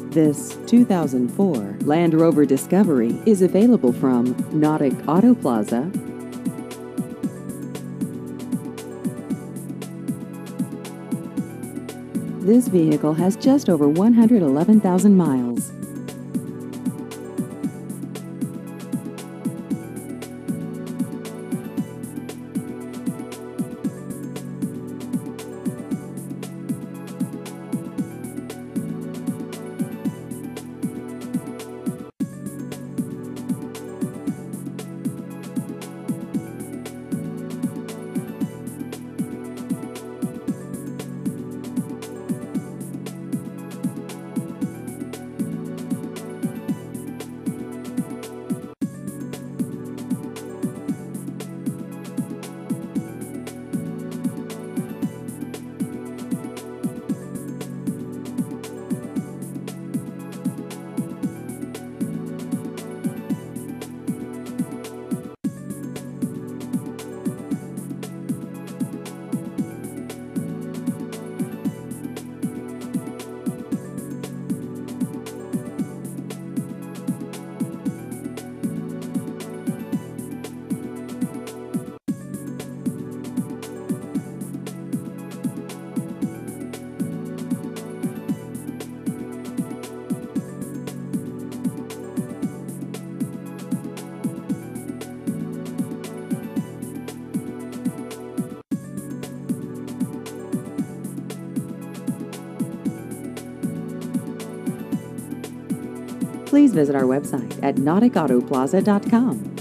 This 2004 Land Rover Discovery is available from Nautic Auto Plaza. This vehicle has just over 111,000 miles. Please visit our website at nauticautoplaza.com.